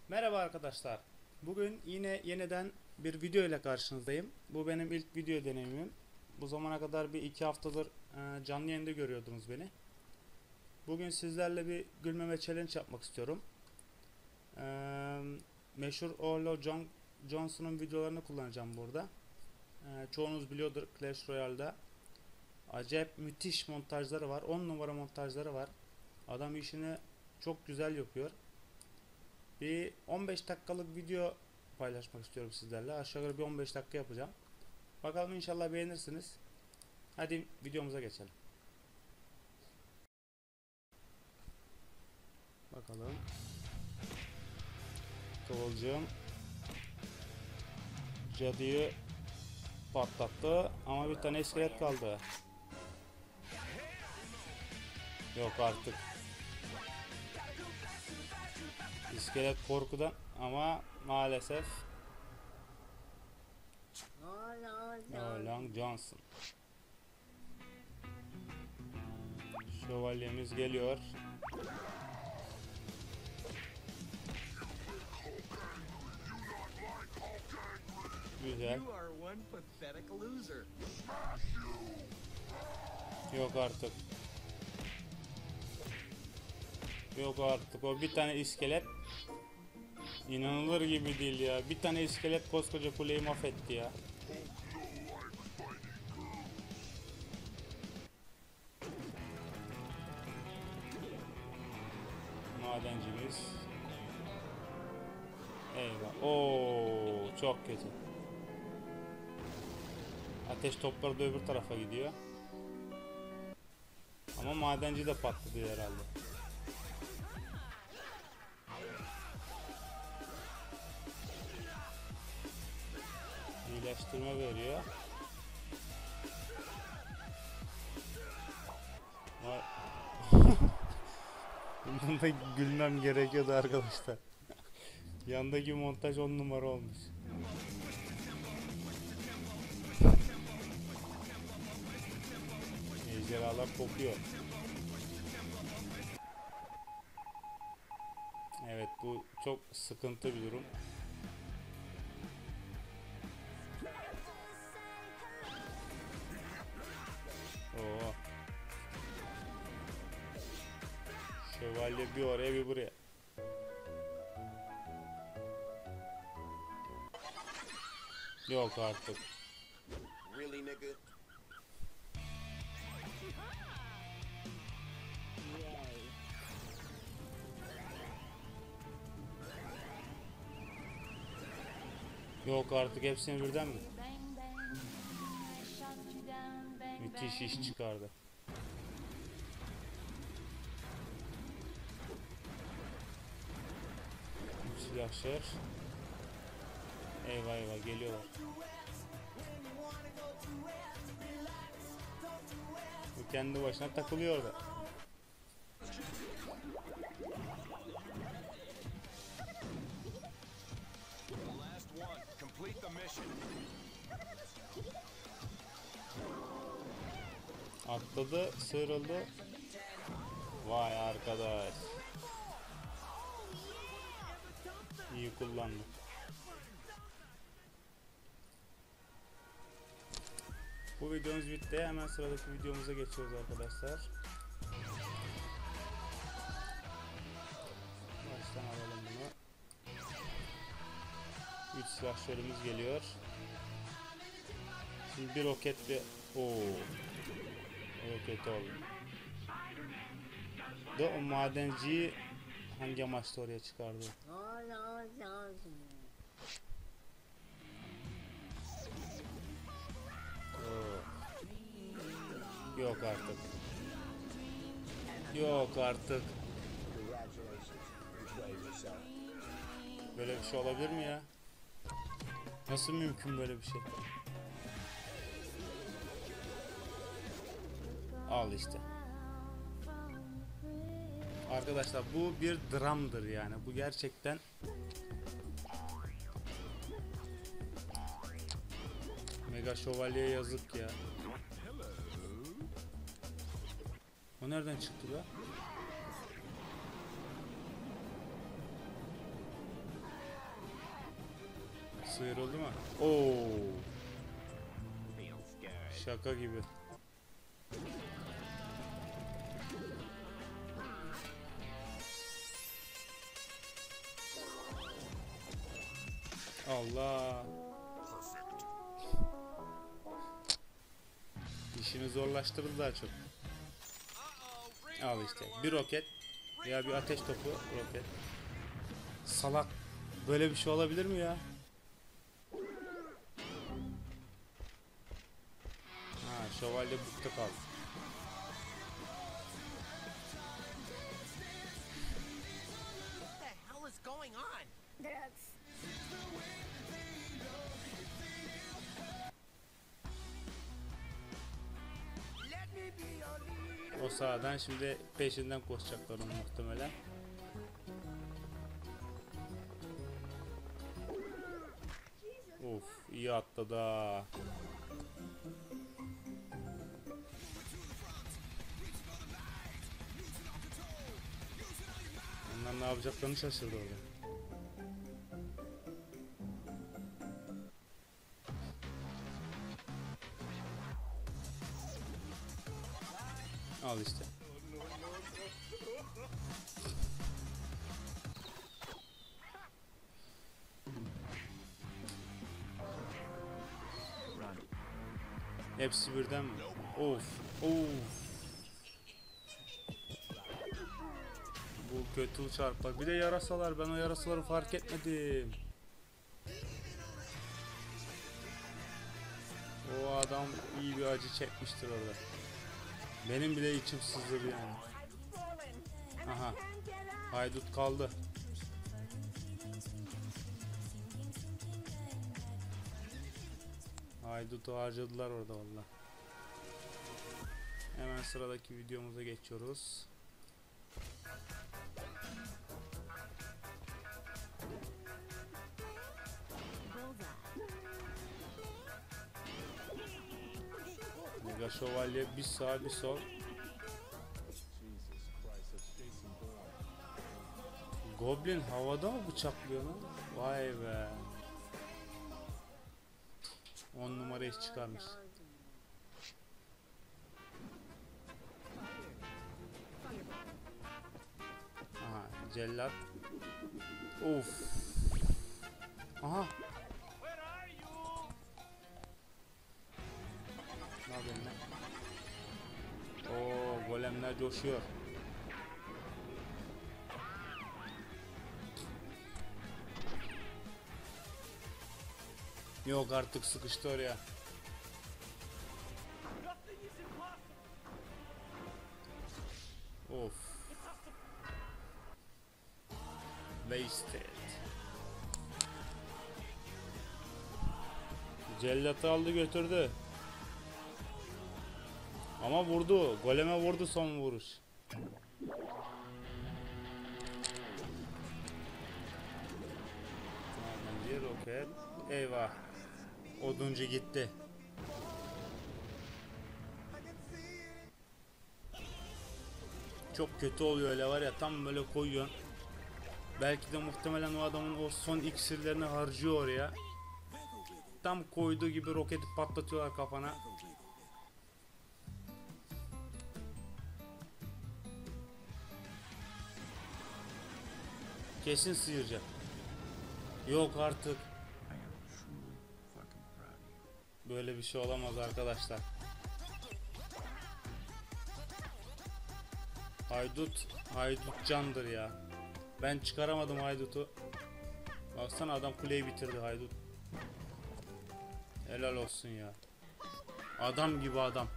Merhaba arkadaşlar. Bugün yine yeniden bir video ile karşınızdayım. Bu benim ilk video deneyimim. Bu zamana kadar bir iki haftadır canlı yayında görüyordunuz beni. Bugün sizlerle bir gülmeme challenge yapmak istiyorum. Meşhur Olo Johnson'un videolarını kullanacağım burada. Çoğunuz biliyordur, Clash Royale'da acayip müthiş montajları var. 10 numara montajları var. Adam işini çok güzel yapıyor. Bir 15 dakikalık video paylaşmak istiyorum sizlerle. Aşağı yukarı bir 15 dakika yapacağım. Bakalım, inşallah beğenirsiniz. Hadi videomuza geçelim. Bakalım. Kıvılcım cadıyı patlattı ama bir tane iskelet kaldı. Yok artık. İskelet korkudan ama maalesef Long Johnson. Şövalyemiz geliyor. Güzel. Yok artık. Yok artık. O bir tane iskelet. İnanılır gibi değil ya. Bir tane iskelet koskoca kuleyi mahvetti ya. Madencimiz. Eyvah. Oo, çok kötü. Ateş topları da öbür tarafa gidiyor. Ama madenci de patladı herhalde. İyileştirme veriyor. Bundan da gülmem gerekiyordu arkadaşlar. Yandaki montaj 10 numara olmuş. Ejderhalar kopuyor. Evet, bu çok sıkıntı bir durum. Oo. Şövalye bir oraya bir buraya. Yok artık. Really, nigga? Yok artık, hepsini birden mi? Müthiş iş çıkardı. Silahşer. Eyvah eyvah, geliyorlar. Bu kendi başına takılıyor da. Atladı, sıyrıldı. Vay arkadaş. İyi kullandı. Bu videomuz bitti. Hemen sıradaki videomuza geçiyoruz arkadaşlar. Baştan alalım bunu. 3 silahşörümüz geliyor. Şimdi bir roketle... Ooo. Roket oldu. Da o madenciyi hangi amaçla oraya çıkardı? Oo. Yok artık. Yok artık. Böyle bir şey olabilir mi ya? Nasıl mümkün böyle bir şey? Al işte. Arkadaşlar, bu bir dramdır yani. Bu gerçekten Mega Şövalye'ye yazık ya. O nereden çıktı be? Sıyrıldı mı? Oo. Şaka gibi. Allah. İşini zorlaştırdı daha çok. Al işte. Bir roket veya bir ateş topu roket. Salak. Böyle bir şey olabilir mi ya? Ha, şövalye bukta kaldı. What the hell is going on? Drugs. Let me be your leader. O sağdan şimdi peşinden koşacaklar onu muhtemelen. Of, iyi atladı ha. Onlar ne yapacaklarını şaşırdı orada. Al işte. Hepsi birden mi? Of, of. Bu kötü çarpar. Bir de yarasalar. Ben o yarasaları fark etmedim. O adam iyi bir acı çekmiştir orada. Benim bile içim sızladı yani. Aha. Haydut kaldı. Haydut'u harcadılar orada valla. Hemen sıradaki videomuza geçiyoruz. Mega Şövalye bir sağ bir sol. Goblin havada mı bıçaklıyor lan? Vay be. 10 numara iş çıkarmış. Aha, cellat. Of. Aha. Ne yapıyorsun lan? Oo, golemler coşuyor. Yok artık, sıkıştı oraya. Of. Wasted. Cellatı aldı götürdü. Ama vurdu. Goleme vurdu son vuruş. Bir roket. Eyvah. Oduncu gitti. Çok kötü oluyor öyle var ya, tam böyle koyuyor. Belki de muhtemelen o adamın o son iksirlerini harcıyor oraya. Tam koyduğu gibi roketi patlatıyorlar kafana. Kesin sıyıracak. Yok artık. Böyle bir şey olamaz arkadaşlar. Haydut candır ya. Ben çıkaramadım Haydut'u. Baksana, adam kuleyi bitirdi Haydut. Helal olsun ya. Adam gibi adam.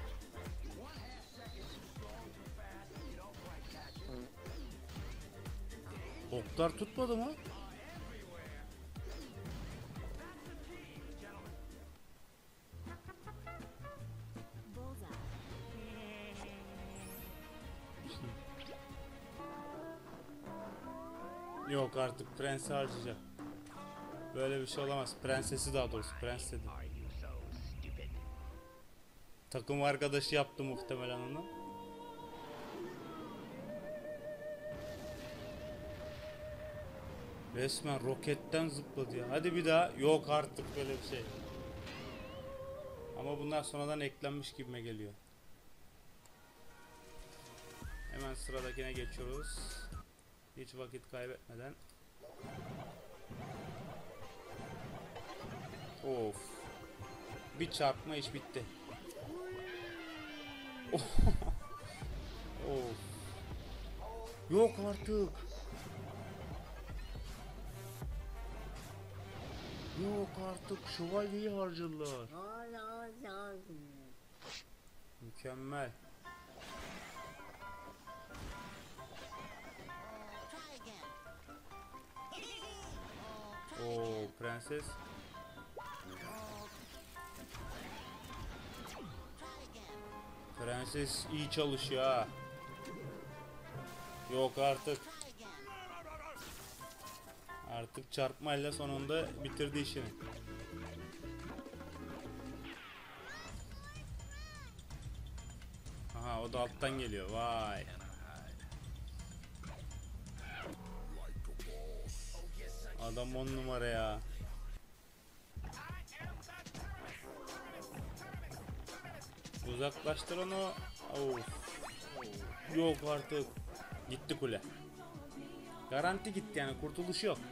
Oklar tutmadı mı? Yok artık, prensi harcayacak. Böyle bir şey olamaz. Prensesi, daha doğrusu prens dedi. Takım arkadaşı yaptı muhtemelen onu. Resmen roketten zıpladı ya. Hadi bir daha. Yok artık böyle bir şey. Ama bunlar sonradan eklenmiş gibime geliyor. Hemen sıradakine geçiyoruz. Hiç vakit kaybetmeden. Of. Bir çarpma iş bitti. Of. Yok artık. Yok artık. Şövalyeyi harcadılar. Mükemmel. Try again. Oo, prenses. Try again. Prenses iyi çalışıyor ha. Yok artık. Try again. Artık çarpmayla sonunda bitirdi işini. Aha, o da alttan geliyor. Vay. Adam 10 numara ya. Uzaklaştır onu. Of. Yok artık. Gitti kule. Garanti gitti yani, kurtuluş yok.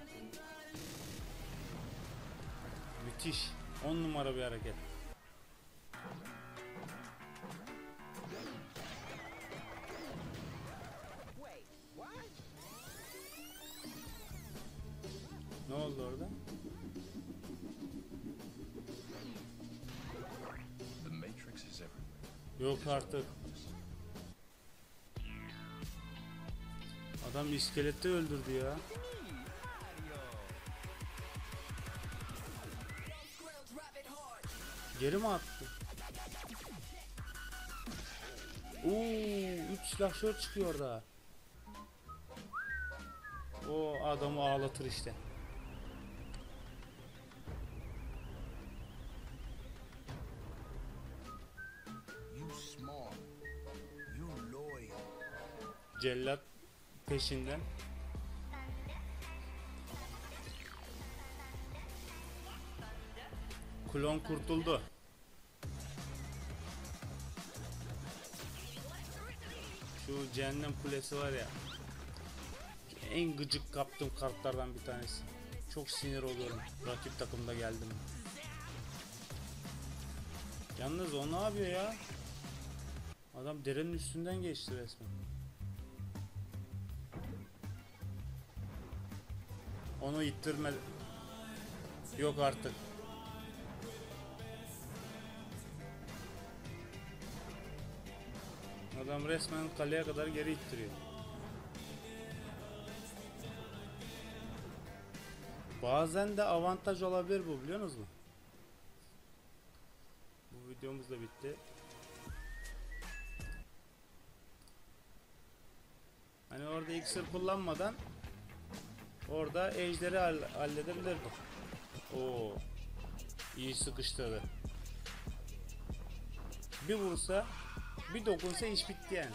Müthiş. 10 numara bir hareket. Wait, what? Ne oldu orada? The Matrix is everywhere. Yok artık. Adam iskeleti öldürdü ya. Geri mi attı? Oo, 3 silahşör çıkıyor orada. O adamı ağlatır işte. You smart. You loyal. Cellat peşinden. Klon kurtuldu. Şu cehennem kulesi var ya. En gıcık kaptığım kartlardan bir tanesi. Çok sinir oluyorum rakip takımda geldim. Yalnız o ne yapıyor ya? Adam derenin üstünden geçti resmen. Onu ittirme. Yok artık. Adam resmen kaleye kadar geri ittiriyor. Bazen de avantaj olabilir bu, biliyor musunuz? Bu videomuz da bitti. Hani orada iksir kullanmadan orada ejderi halledebilirdi. Oo, iyi sıkıştırdı. Bir vursa, bir dokunsa iş bitti yani.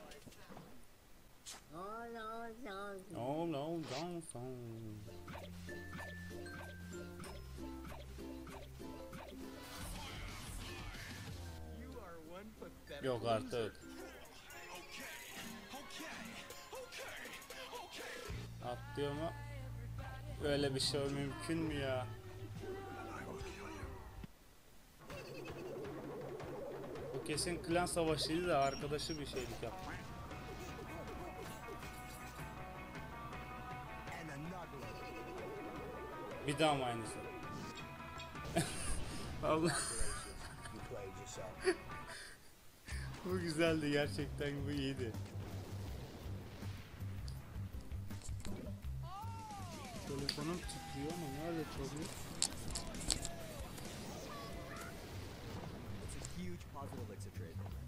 Oh no, don't. You are one pathetic. Yok artık. Atlıyor mu? Öyle bir şey mümkün mü ya? Bu kesin klan savaşıydı da arkadaşı bir şeylik yaptı. And another one. Bir daha mı aynısı? Allah, You played yourself. bu güzeldi gerçekten, bu iyiydi. Telefonum titriyor ama nerede çalıyor? It's a huge positive elixir trade program.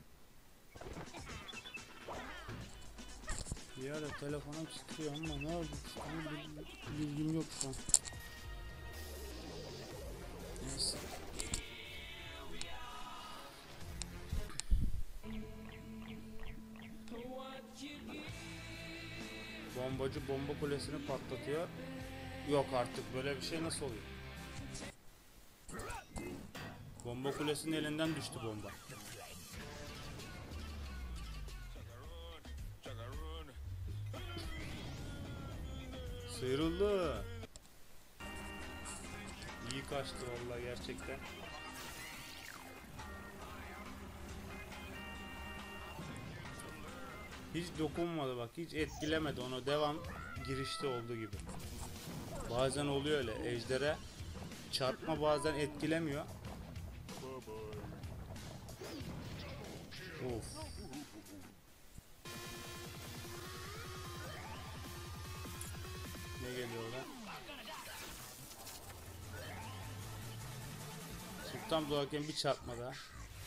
Bir ara telefonum titriyor ama nerede titriyor bilgim yok şu an. Neyse. Bu Bombacı bomba kulesini patlatıyor. Yok artık, böyle bir şey nasıl oluyor? Bomba kulesinin elinden düştü bomba. Sıyrıldı. İyi kaçtı vallahi gerçekten. Hiç dokunmadı bak, hiç etkilemedi onu, devam girişte olduğu gibi. Bazen oluyor öyle, ejdere çarpma bazen etkilemiyor. Of. Ne geliyor lan? Sultan doğarken bir çarpma daha.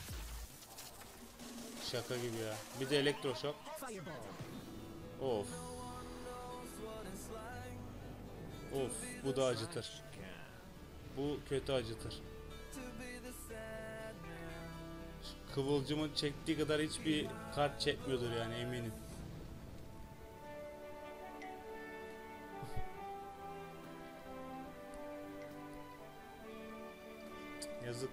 Şaka gibi ya. Bir de elektroşok. Of. Of, bu da acıtır. Bu kötü acıtır. Kıvılcımın çektiği kadar hiçbir kart çekmiyordur yani, eminim. Yazık.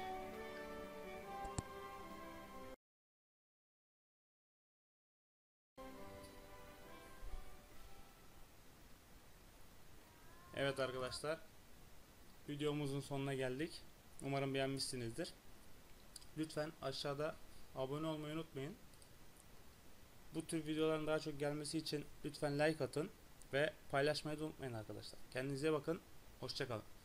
Evet arkadaşlar, videomuzun sonuna geldik. Umarım beğenmişsinizdir. Lütfen aşağıda abone olmayı unutmayın. Bu tür videoların daha çok gelmesi için lütfen like atın ve paylaşmayı da unutmayın arkadaşlar. Kendinize bakın. Hoşça kalın.